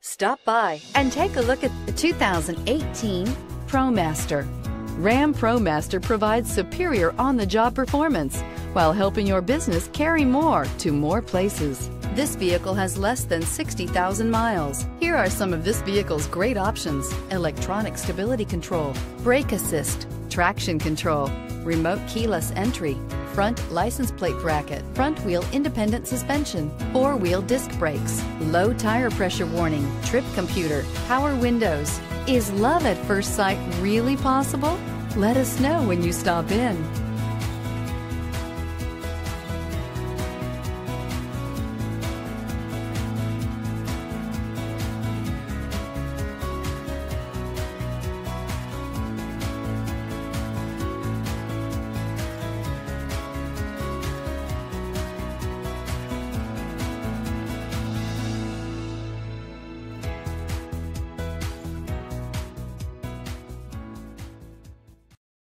Stop by and take a look at the 2018 ProMaster. Ram ProMaster provides superior on-the-job performance while helping your business carry more to more places. This vehicle has less than 60,000 miles. Here are some of this vehicle's great options: electronic stability control, brake assist, traction control, remote keyless entry, front license plate bracket, front wheel independent suspension, four-wheel disc brakes, low tire pressure warning, trip computer, power windows. Is love at first sight really possible? Let us know when you stop in.